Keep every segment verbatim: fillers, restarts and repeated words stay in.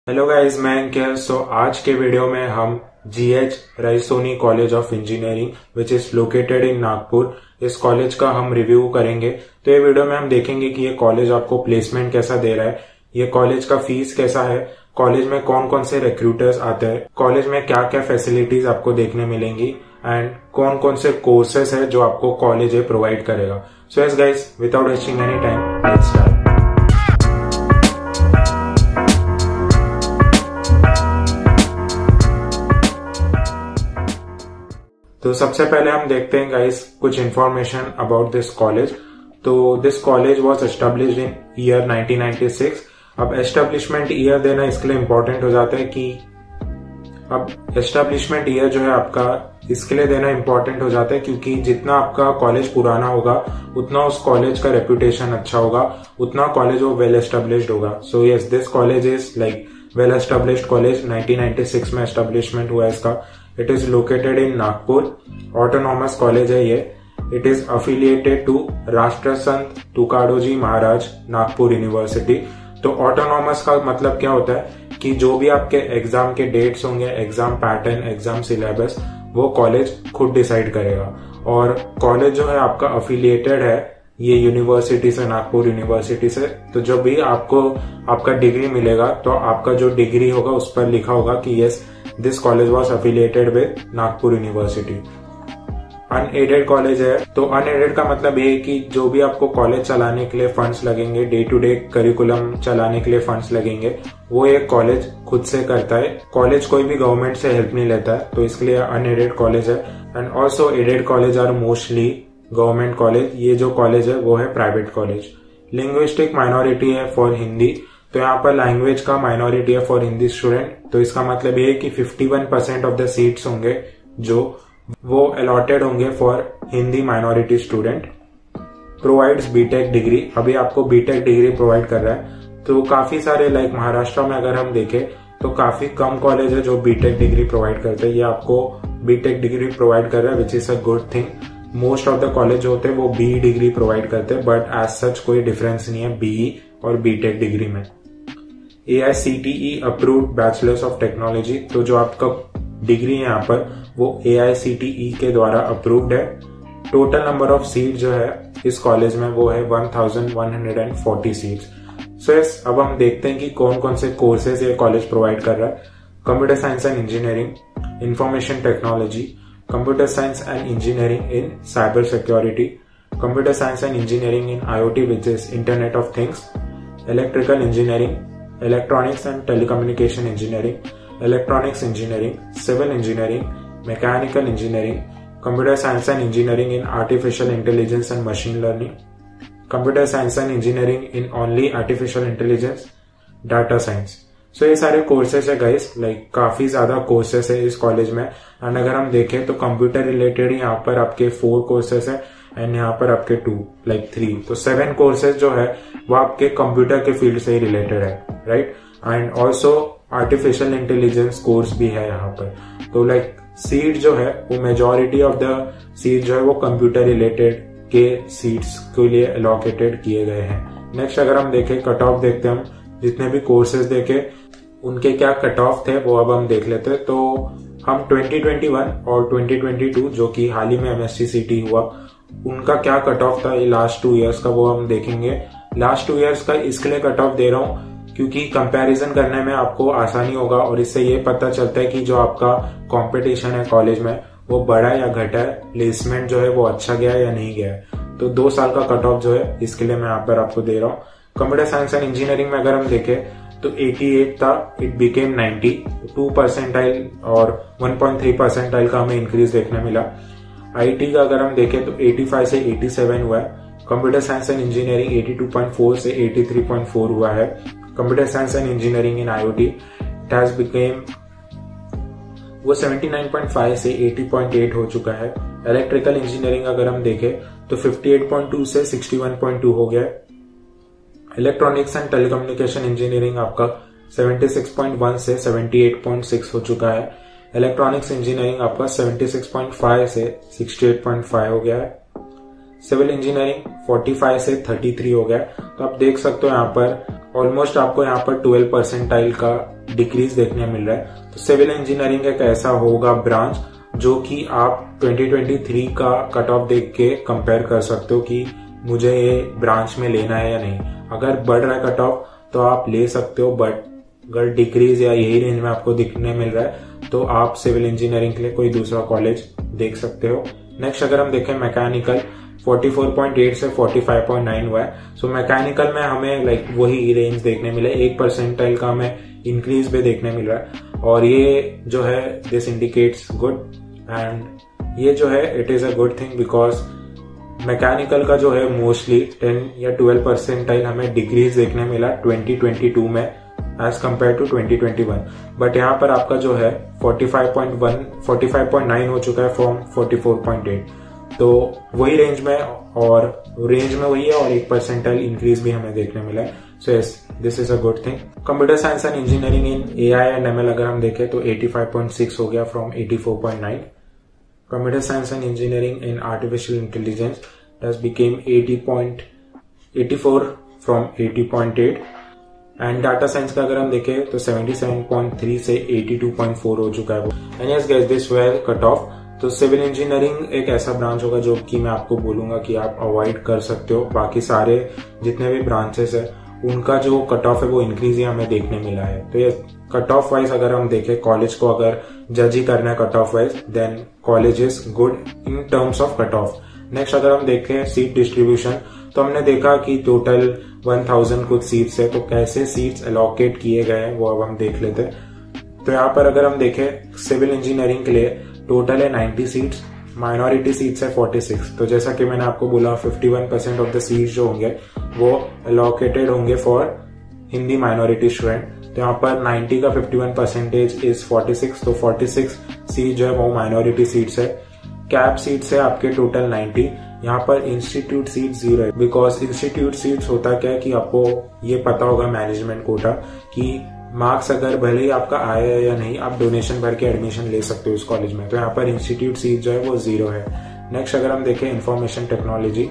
Hello guys, मैं अंकित। सो आज के वीडियो में हम GH Raisoni college of engineering which is located in Nagpur, इस कॉलेज का हम रिव्यू करेंगे। तो ये वीडियो में हम देखेंगे कि ये कॉलेज आपको प्लेसमेंट कैसा दे रहा है, ये कॉलेज का फीस कैसा है, कॉलेज में कौन कौन से रिक्रूटर्स आते हैं, कॉलेज में क्या क्या फैसिलिटीज आपको देखने मिलेंगी एंड कौन कौन से कोर्सेस है जो आपको कॉलेज प्रोवाइड करेगा। So yes guys, without wasting any time, let's start. तो सबसे पहले हम देखते हैं गाइस कुछ इन्फॉर्मेशन अबाउट दिस कॉलेज। तो this college was established in year nineteen ninety six. अब एस्टेब्लिशमेंट ईयर देना इसके लिए इम्पोर्टेंट हो जाता है कि अब एस्टेब्लिशमेंट ईयर जो है आपका इसके लिए देना इम्पोर्टेंट हो जाता है क्योंकि जितना आपका कॉलेज पुराना होगा उतना उस कॉलेज का रेपुटेशन अच्छा होगा, उतना कॉलेज वो वेल एस्टेब्लिश्ड होगा। So yes, this college is like well established college. Nineteen ninety six में एस्टेब्लिशमेंट हुआ है इसका। It is located in Nagpur, autonomous college है ये। It is affiliated to Rashtrasant Tukadoji Maharaj Nagpur university. तो ऑटोनॉमस का मतलब क्या होता है कि जो भी आपके एग्जाम के डेट्स होंगे, एग्जाम पैटर्न, एग्जाम सिलेबस, वो कॉलेज खुद डिसाइड करेगा। और कॉलेज जो है आपका अफिलिएटेड है ये यूनिवर्सिटी से, नागपुर यूनिवर्सिटी से। तो जब भी आपको आपका डिग्री मिलेगा तो आपका जो डिग्री होगा उस पर लिखा होगा कि yes, this college was affiliated with Nagpur university. Unaided college है, तो अनएडेड का मतलब ये है कि जो भी आपको कॉलेज चलाने के लिए फंड्स लगेंगे, डे टू डे करिकुलम चलाने के लिए फंड्स लगेंगे, वो एक कॉलेज खुद से करता है। कॉलेज कोई भी गवर्नमेंट से हेल्प नहीं लेता है, तो इसके लिए अनएडेड कॉलेज है। And also aided college are mostly government college. ये जो कॉलेज है वो है प्राइवेट कॉलेज। लिंग्विस्टिक माइनॉरिटी है फॉर हिंदी, तो यहाँ पर लैंग्वेज का माइनॉरिटी है फॉर हिंदी स्टूडेंट। तो इसका मतलब ये है कि इक्यावन परसेंट ऑफ द सीट्स होंगे जो वो अलॉटेड होंगे for Hindi minority student. Provides BTech degree, अभी आपको बीटेक डिग्री प्रोवाइड कर रहा है। तो काफी सारे लाइक महाराष्ट्र में अगर हम देखें तो काफी कम कॉलेज है जो बीटेक डिग्री प्रोवाइड करते हैं। ये आपको बीटेक डिग्री प्रोवाइड कर रहा है which is a good thing. Most of the college जो होते हैं वो बीई डिग्री प्रोवाइड करते हैं, बट एज सच कोई डिफरेंस नहीं है बीई और बीटेक डिग्री में। A I C T E approved bachelors of technology, तो जो आपका डिग्री है यहाँ पर वो ए आई सी टी ई के द्वारा अप्रूव्ड है। टोटल नंबर ऑफ सीट जो है इस कॉलेज में वो है one thousand one hundred forty seats. So yes, अब हम देखते हैं कि कौन कौन से कोर्सेज ये कॉलेज प्रोवाइड कर रहा है। Computer science and engineering, information technology, computer science and engineering in cyber security, computer science and engineering in I O T which is internet of things, electrical engineering, electronics and telecommunication engineering, electronics engineering, civil engineering, mechanical engineering, computer science and engineering in artificial intelligence and machine learning, computer science and engineering in only artificial intelligence, data science. So ये सारे courses है guys, like काफी ज्यादा courses है इस college में। And अगर हम देखें तो कंप्यूटर रिलेटेड यहाँ पर आपके फोर कोर्सेस है एंड यहाँ पर आपके टू लाइक थ्री, तो सेवन कोर्सेज जो है वो आपके कंप्यूटर के फील्ड से ही रिलेटेड है, right. And also artificial intelligence course भी है यहाँ पर। तो लाइक सीट जो है वो मेजोरिटी ऑफ द सीट जो है वो कंप्यूटर रिलेटेड के सीट्स के लिए एलोकेटेड किए गए हैं। नेक्स्ट अगर हम देखें कट ऑफ देखते हैं, हम जितने भी कोर्सेज देखे उनके क्या कट ऑफ थे वो अब हम देख लेते हैं। तो हम ट्वेंटी ट्वेंटी वन और ट्वेंटी ट्वेंटी टू जो कि हाल ही में M S T C T हुआ, उनका क्या कट ऑफ था ये लास्ट टू इयर्स का, वो हम देखेंगे। लास्ट टू इयर्स का इसके लिए कट ऑफ दे रहा हूँ क्योंकि कंपैरिजन करने में आपको आसानी होगा और इससे ये पता चलता है कि जो आपका कंपटीशन है कॉलेज में वो बढ़ा है या घटा है, प्लेसमेंट जो है वो अच्छा गया है या नहीं गया है। तो दो साल का कट ऑफ जो है इसके लिए मैं यहाँ पर आपको दे रहा हूँ। कंप्यूटर साइंस एंड इंजीनियरिंग में अगर हम देखें तो अठासी था, it became ninety, two percentile और वन पॉइंट थ्री परसेंटाइल का हमें इंक्रीज देखने मिला। आईटी का अगर हम देखें तो पचासी से सत्तासी हुआ है। कंप्यूटर साइंस एंड इंजीनियरिंग बयासी पॉइंट फोर से तिरासी पॉइंट फोर हुआ है। Computer science and engineering in IOT it has became वो उन्यासी पॉइंट फाइव से अस्सी पॉइंट एट हो चुका है। इलेक्ट्रिकल इंजीनियरिंग अगर हम देखें तो अट्ठावन पॉइंट टू से इकसठ पॉइंट टू हो गया है। इलेक्ट्रॉनिक्स एंड टेलीकम्युनिकेशन इंजीनियरिंग आपका छिहत्तर पॉइंट वन से अठहत्तर पॉइंट सिक्स हो चुका है। इलेक्ट्रॉनिक्स इंजीनियरिंग आपका छिहत्तर पॉइंट फाइव से अड़सठ पॉइंट फाइव हो गया है। सिविल इंजीनियरिंग पैंतालीस से तैंतीस हो गया। तो आप देख सकते हो यहाँ पर ऑलमोस्ट आपको यहाँ पर ट्वेल्व परसेंटाइल का डिक्रीज देखने मिल रहा है। तो सिविल इंजीनियरिंग एक ऐसा होगा ब्रांच जो कि आप ट्वेंटी ट्वेंटी थ्री का कट ऑफ देख के कंपेयर कर सकते हो कि मुझे ये ब्रांच में लेना है या नहीं। अगर बढ़ रहा है कट ऑफ तो आप ले सकते हो, बट अगर डिक्रीज या यही रेंज में आपको दिखने मिल रहा है तो आप सिविल इंजीनियरिंग के लिए कोई दूसरा कॉलेज देख सकते हो। नेक्स्ट अगर हम देखें मैकेनिकल, चौवालीस पॉइंट आठ से पैंतालीस पॉइंट नौ हुआ है। सो मैकेनिकल में हमें लाइक वही रेंज देखने मिले, एक परसेंटाइल का हमें इंक्रीज भी देखने मिल रहा है और ये जो है दिस इंडिकेट्स गुड एंड ये जो है it is a good thing because mechanical का जो है मोस्टली टेन या ट्वेल्व परसेंटाइल हमें डिक्रीज देखने मिला ट्वेंटी ट्वेंटी टू में as compare to twenty twenty one, but यहाँ पर आपका जो है पैंतालीस पॉइंट वन, पैंतालीस पॉइंट नौ हो चुका है फ्रॉम चौवालीस पॉइंट आठ। तो वही रेंज में और रेंज में वही है और एक परसेंटाइल इंक्रीज भी हमें देखने मिला है। So yes this is a good thing. Computer science and engineering in AI and ML अगर हम देखें तो पचासी पॉइंट छह हो गया फ्रॉम चौरासी पॉइंट नौ। Computer science and engineering in artificial intelligence has became eighty point eight four from eighty point eight and data science का अगर हम देखें तो सतहत्तर पॉइंट तीन से बयासी पॉइंट चार हो चुका है वो। And yes guys this were cut off. तो सिविल इंजीनियरिंग एक ऐसा ब्रांच होगा जो कि मैं आपको बोलूंगा कि आप अवॉइड कर सकते हो। बाकी सारे जितने भी ब्रांचेस है उनका जो कट ऑफ है वो इंक्रीज ही हमें देखने मिला है। तो ये कट ऑफ वाइज अगर हम देखें कॉलेज को अगर जज ही करना है cut off wise then college is good in terms of cut off. Next अगर हम देखें सीट डिस्ट्रीब्यूशन तो हमने देखा कि टोटल एक हज़ार कुछ सीट्स है, तो कैसे सीट्स एलोकेट किए गए हैं वो अब हम देख लेते हैं। तो यहाँ पर अगर हम देखें सिविल इंजीनियरिंग के लिए टोटल है नब्बे सीट्स, माइनॉरिटी सीट्स है छियालीस। तो जैसा कि मैंने आपको बोला इक्यावन परसेंट ऑफ द सीट्स जो होंगे वो एलोकेटेड होंगे फॉर हिंदी माइनॉरिटी स्टूडेंट। तो यहाँ पर नब्बे का इक्यावन परसेंटेज इज छियालीस, तो छियालीस सीट जो है वो माइनॉरिटी सीट्स है। कैप सीट्स है आपके टोटल नब्बे, यहाँ पर इंस्टीट्यूट सीट जीरो है बिकॉज इंस्टीट्यूट सीट्स होता क्या है कि आपको ये पता होगा मैनेजमेंट कोटा कि मार्क्स अगर भले ही आपका आया है या नहीं आप डोनेशन भर के एडमिशन ले सकते हो उस कॉलेज में। तो यहाँ पर इंस्टीट्यूट सीट जो है वो जीरो है। नेक्स्ट अगर हम देखें इंफॉर्मेशन टेक्नोलॉजी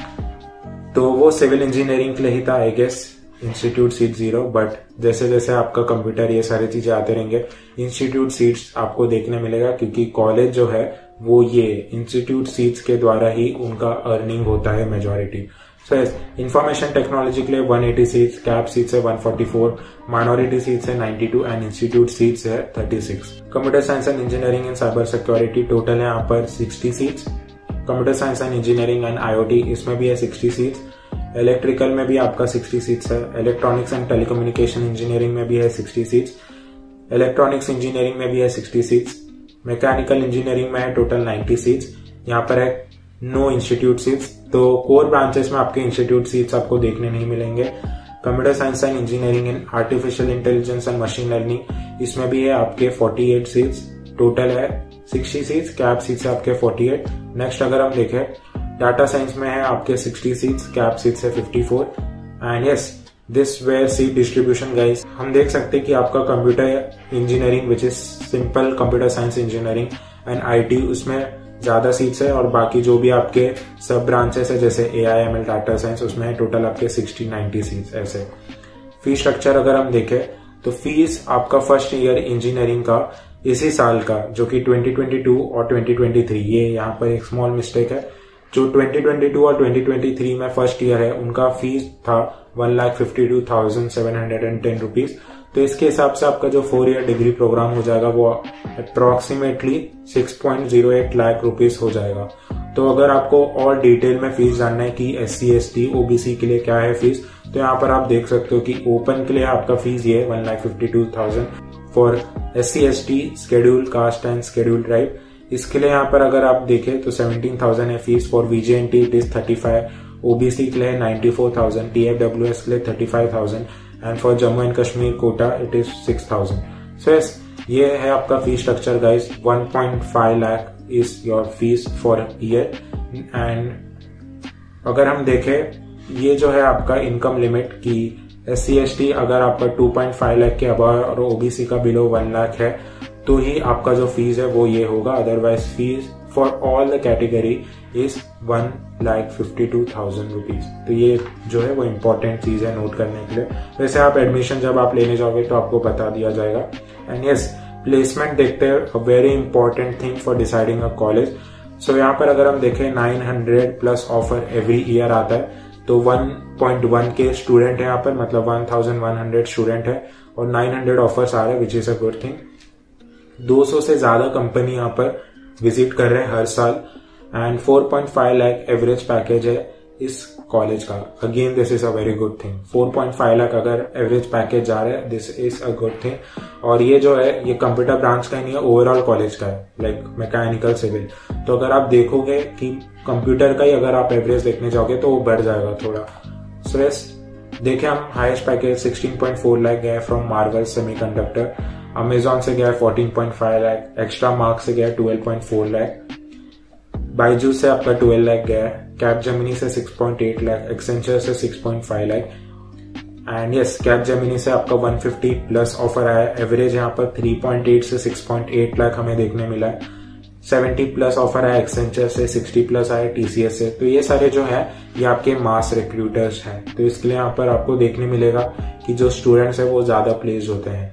तो वो सिविल इंजीनियरिंग के लिए ही था I guess institute seat zero, but जैसे जैसे आपका कंप्यूटर ये सारी चीजें आते रहेंगे इंस्टीट्यूट सीट्स आपको देखने मिलेगा क्योंकि कॉलेज जो है वो ये इंस्टीट्यूट सीट्स के द्वारा ही उनका अर्निंग होता है majority. So yes information technology के लिए एक सौ अस्सी सीट्स, कैप सीट्स है एक सौ चौवालीस, माइनॉरिटी सीट्स है बानवे एंड इंस्टीट्यूट सीट्स है छत्तीस। Computer science and engineering in cyber security total है यहाँ पर साठ seats. Computer science and engineering and IOT इसमें भी है साठ सीट्स। इलेक्ट्रिकल में भी आपका साठ सीट्स है। इलेक्ट्रॉनिक्स एंड टेलीकम्युनिकेशन इंजीनियरिंग में भी है साठ सीट्स। इलेक्ट्रॉनिक्स इंजीनियरिंग में भी है साठ सीट्स। मैकेनिकल इंजीनियरिंग में है टोटल नब्बे सीट्स। यहाँ पर है नो इंस्टीट्यूट सीट्स, तो कोर ब्रांचेस में आपके इंस्टीट्यूट सीट्स आपको देखने नहीं मिलेंगे। Computer science and engineering in artificial intelligence and machine learning इसमें भी है आपके अड़तालीस सीट्स, टोटल है साठ सीट्स, कैप सीट्स है आपके अड़तालीस। नेक्स्ट अगर हम देखें डाटा साइंस में है आपके साठ सीट्स, कैप सीट्स है चौवन and yes this were seat distribution guys. हम देख सकते हैं कि आपका computer engineering which is simple computer science engineering and IT उसमें ज्यादा सीट्स है और बाकी जो भी आपके सब ब्रांचेस है जैसे एआई एमएल डाटा साइंस उसमें है टोटल आपके साठ नब्बे सीट्स। ऐसे फीस स्ट्रक्चर अगर हम देखें तो फीस आपका फर्स्ट ईयर इंजीनियरिंग का इसी साल का जो कि ट्वेंटी ट्वेंटी टू और ट्वेंटी ट्वेंटी थ्री, ये यहाँ पर एक स्मॉल मिस्टेक है, जो ट्वेंटी ट्वेंटी टू और ट्वेंटी ट्वेंटी थ्री में फर्स्ट ईयर है उनका फीस था one lakh fifty two thousand seven hundred and ten rupees. तो इसके हिसाब से आपका जो फोर ईयर डिग्री प्रोग्राम हो जाएगा वो approximately six point zero eight lakh rupees हो जाएगा। तो अगर आपको और डिटेल में फीस जानना है कि S C S T OBC के लिए क्या है फीस, तो यहाँ पर आप देख सकते हो कि ओपन के लिए आपका फीस ये one lakh fifty two thousand for S C S T schedule caste and schedule tribe. इसके लिए यहाँ पर अगर आप देखें तो सेवेंटीन थाउजेंड है fees. For VJNT it is thirty five, OBC के लिए नाइन्टी फोर थाउजेंड, टीएफडब्ल्यूएस के लिए thirty five thousand and for Jammu and Kashmir quota it is six thousand. So yes ये है आपका fees structure guys. One point five lakh is your fees for year and अगर हम देखें ये जो है आपका इनकम लिमिट की एस सी एस टी अगर आपका टू पॉइंट फाइव लाख के अबव और ओबीसी का बिलो वन लाख है तो ही आपका जो फीस है वो ये होगा, otherwise fees for all the category is one lakh fifty two thousand rupees. तो ये जो है वो इम्पोर्टेंट चीज है नोट करने के लिए। वैसे आप एडमिशन जब आप लेने जाओगे तो आपको बता दिया जाएगा। एंड यस, प्लेसमेंट देखते हैं, a very important thing for deciding a college. So यहाँ पर अगर हम देखें nine hundred plus offer every year आता है, तो one point one K student है यहाँ पर, मतलब one thousand one hundred student है और नाइन हंड्रेड ऑफर्स आ रहे हैं, which is a good thing. दो सौ से ज्यादा कंपनी यहाँ पर विजिट कर रहे हैं हर साल and four point five lakh average package है इस कॉलेज का। Again this is a very good thing. Four point five lakh अगर एवरेज पैकेज जा रहा है, this is a good thing. और ये जो है ये कंप्यूटर ब्रांच का ही नहीं है, ओवरऑल कॉलेज का है, लाइक मैकेनिकल सिविल। तो अगर आप देखोगे कि कंप्यूटर का ही अगर आप एवरेज देखने जाओगे तो वो बढ़ जाएगा थोड़ा। सो यस, देखें हम highest package sixteen point four lakh गया फ्रॉम मार्वल सेमीकंडक्टर, अमेजॉन से गया fourteen point five lakh, extra mark से गया twelve point four lakh, Byju's से आपका ट्वेल्व लाख गया, कैपजेमिनी से six point eight lakh, Accenture से six point five lakh and yes, Capgemini से आपका वन फिफ्टी प्लस ऑफर आया। एवरेज यहाँ पर थ्री पॉइंट एट से सिक्स पॉइंट एट लाख हमें देखने मिला है। सेवेंटी प्लस ऑफर आया एक्सेंचर से, सिक्सटी प्लस आया टीसीएस से। तो ये सारे जो है ये आपके मास रिक्रूटर्स हैं, तो इसके लिए यहाँ पर आपको देखने मिलेगा कि जो स्टूडेंट्स है वो ज्यादा प्लेस होते हैं।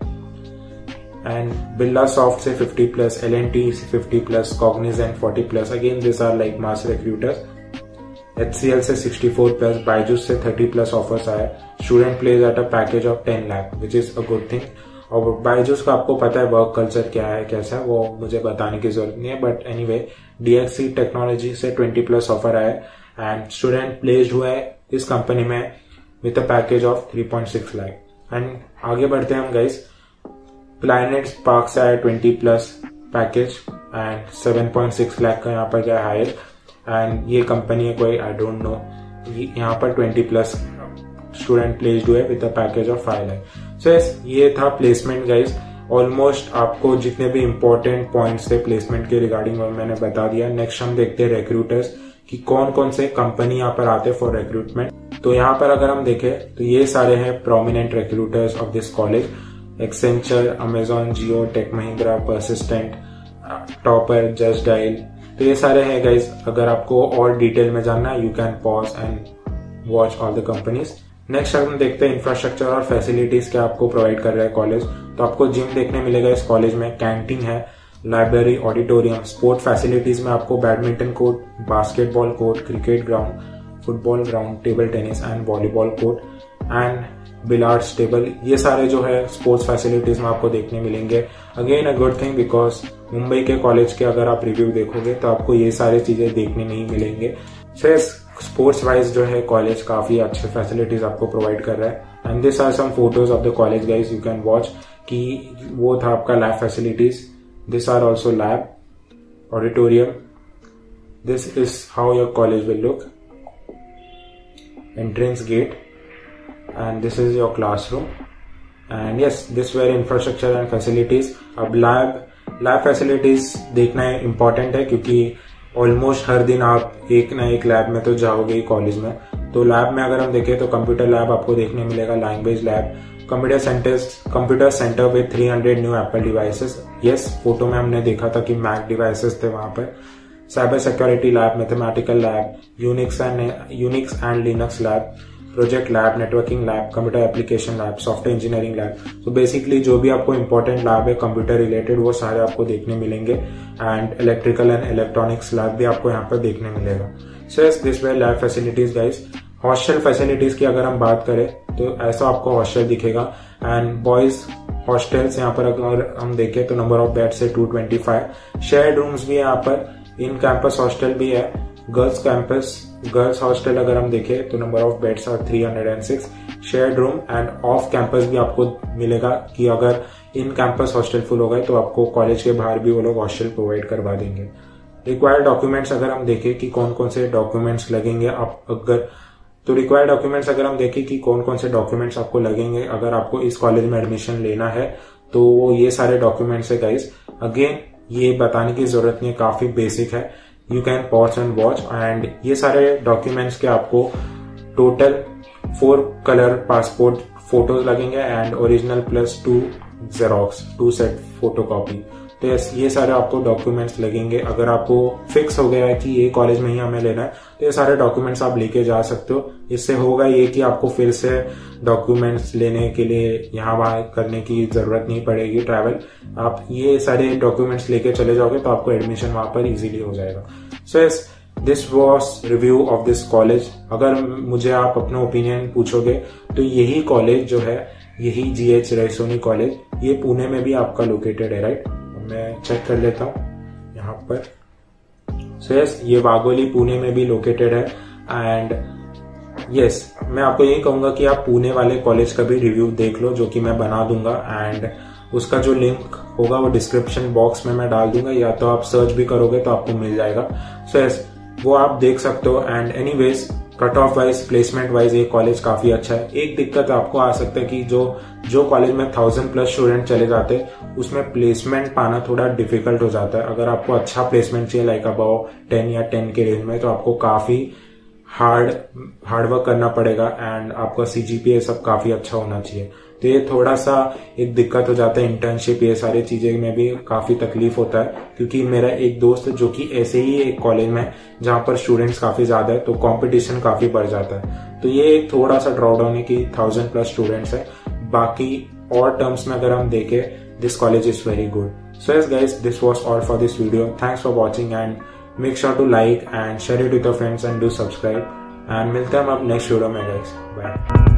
एंड बिरला सॉफ्ट से fifty plus, L N T से fifty plus, Cognizant forty plus, again this are like mass recruiters. HCL से सिक्सटी फोर प्लस, बाइजूस से थर्टी प्लस ऑफर्स आए। Student placed at a package of ten lakh which is a good thing. और बाइजूस का आपको पता है work culture क्या है, कैसा है, वो मुझे बताने की जरूरत नहीं है, बट एनीवे डीएक्सी टेक्नोलॉजी से ट्वेंटी प्लस ऑफर आए एंड स्टूडेंट प्लेस्ड हुआ है इस कंपनी में with a package of three point six lakh. And आगे बढ़ते हैं हम गाइस, प्लैनेट स्पार्क से आया twenty plus package and seven point six lakh का यहाँ पर क्या हायर। एंड ये कंपनी है कोई, आई डोंट नो, यहाँ पर ट्वेंटी प्लस स्टूडेंट प्लेस्ड हुए with a package of five lakh. So yes, ये था प्लेसमेंट गाइस। ऑलमोस्ट आपको जितने भी इंपॉर्टेंट पॉइंट्स थे प्लेसमेंट के रिगार्डिंग और मैंने बता दिया। नेक्स्ट हम देखते हैं रिक्रूटर्स कि कौन कौन से कंपनी यहाँ पर आते हैं फॉर रिक्रूटमेंट। तो यहाँ पर अगर हम देखें तो ये सारे हैं prominent recruiters of this college. Accenture, Amazon, Jio, Tech Mahindra, Persistent, Toppr, Just Dial, तो ये सारे हैं गाइस। अगर आपको और डिटेल में जानना है you can pause and watch all the companies. Next हम देखते हैं इंफ्रास्ट्रक्चर और फैसिलिटीज क्या आपको प्रोवाइड कर रहा है कॉलेज। तो आपको जिम देखने मिलेगा इस कॉलेज में, कैंटीन है, लाइब्रेरी, ऑडिटोरियम, स्पोर्ट फैसिलिटीज में आपको badminton court, basketball court, cricket ground, football ground, table tennis and volleyball court and billiards table, ये सारे जो है स्पोर्ट्स फैसिलिटीज में आपको देखने मिलेंगे। Again a good thing because Mumbai के कॉलेज के अगर आप रिव्यू देखोगे तो आपको ये सारी चीजें देखने नहीं मिलेंगे। सो स्पोर्ट्स वाइज जो है कॉलेज काफी अच्छे फैसिलिटीज आपको प्रोवाइड कर रहा है। And this are some photos of the college guys, you can watch कि वो था आपका lab facilities. This are also lab, auditorium, this is how your college will look, entrance gate, and this is your classroom and yes, this were infrastructure and facilities। अब lab lab facilities देखना है important है क्योंकि almost हर दिन आप एक ना एक लैब में तो जाओगे ही कॉलेज में। तो लैब में अगर हम देखें तो कंप्यूटर लैब आपको देखने मिलेगा, language lab, computer centres computer centre with three hundred new Apple devices. Yes, photo में हमने देखा था कि मैक डिवाइसेस थे वहां पर। Cyber security lab, mathematical lab, Unix and Unix and Linux lab, project lab, networking lab, computer application lab, software engineering lab. तो basically जो भी आपको इंपॉर्टेंट लैब है कंप्यूटर रिलेटेड वो सारे आपको देखने मिलेंगे and electrical and electronics lab भी आपको यहाँ पर देखने मिलेगा। So yes, this way lab facilities guys. Hostel facilities की अगर हम बात करें तो ऐसा आपको हॉस्टल दिखेगा एंड बॉयज हॉस्टल्स यहाँ पर अगर हम देखें तो नंबर ऑफ बेड्स है two twenty five. Shared rooms भी है यहाँ पर, इन कैंपस हॉस्टल भी है। गर्ल्स कैंपस गर्ल्स हॉस्टल अगर हम देखें तो number of beds are three hundred six. Shared room and off campus भी आपको मिलेगा कि अगर इन कैंपस हॉस्टल फुल हो गए तो आपको कॉलेज के बाहर भी वो लोग हॉस्टल प्रोवाइड करवा देंगे। रिक्वायर्ड डॉक्यूमेंट्स अगर हम देखें कि कौन कौन से डॉक्यूमेंट्स लगेंगे आप अगर तो रिक्वायर्ड डॉक्यूमेंट्स अगर हम देखें कि कौन कौन से डॉक्यूमेंट्स आपको लगेंगे अगर आपको इस कॉलेज में एडमिशन लेना है तो वो ये सारे डॉक्यूमेंट्स है गाइस। अगेन ये बताने की जरूरत नहीं है, काफी बेसिक है, you can pause and watch. And ये सारे डॉक्यूमेंट्स के आपको total four colour passport photos लगेंगे and original plus two xerox, two set photocopy. तो यस ये सारे आपको डॉक्यूमेंट्स लगेंगे। अगर आपको फिक्स हो गया है कि ये कॉलेज में ही हमें लेना है तो ये सारे डॉक्यूमेंट्स आप लेके जा सकते हो। इससे होगा ये कि आपको फिर से डॉक्यूमेंट्स लेने के लिए यहाँ वहां करने की जरूरत नहीं पड़ेगी ट्रैवल। आप ये सारे डॉक्यूमेंट्स लेके चले जाओगे तो आपको एडमिशन वहां पर इजीली हो जाएगा। So yes this was review of this college. अगर मुझे आप अपना ओपिनियन पूछोगे तो यही कॉलेज जो है, यही जी एच रैसोनी कॉलेज, ये पुणे में भी आपका लोकेटेड है, राइट। मैं चेक कर लेता हूँ यहाँ पर। सो so, यस yes, ये वाघोली पुणे में भी लोकेटेड है। एंड यस yes, मैं आपको यही कहूंगा कि आप पुणे वाले कॉलेज का भी रिव्यू देख लो, जो कि मैं बना दूंगा। एंड उसका जो लिंक होगा वो डिस्क्रिप्शन बॉक्स में मैं डाल दूंगा, या तो आप सर्च भी करोगे तो आपको मिल जाएगा। सो so, यस yes, वो आप देख सकते हो। And anyways cut off wise, placement wise ये कॉलेज काफी अच्छा है। एक दिक्कत आपको आ सकता है कि जो जो कॉलेज में थाउजेंड प्लस स्टूडेंट चले जाते हैं उसमें प्लेसमेंट पाना थोड़ा डिफिकल्ट हो जाता है। अगर आपको अच्छा प्लेसमेंट चाहिए लाइक अबाउ टेन या टेन के रेंज में, तो आपको काफी हार्ड हार्डवर्क करना पड़ेगा एंड आपका सीजीपीए सब काफी अच्छा होना चाहिए। तो ये थोड़ा सा एक दिक्कत हो जाता है। इंटर्नशिप ये सारी चीजें में भी काफी तकलीफ होता है, क्योंकि मेरा एक दोस्त जो कि ऐसे ही एक कॉलेज में जहां पर स्टूडेंट्स काफी ज्यादा है तो कंपटीशन काफी बढ़ जाता है। तो ये एक थोड़ा सा ड्रॉडाउन है कि थाउजेंड प्लस स्टूडेंट्स है। बाकी और टर्म्स में अगर हम देखें, this college is very good. So yes guys, this was all for this video. Thanks for watching and make sure to like and share it with your friends and do subscribe. And मिलते हैं हम अब next video में guys. Bye.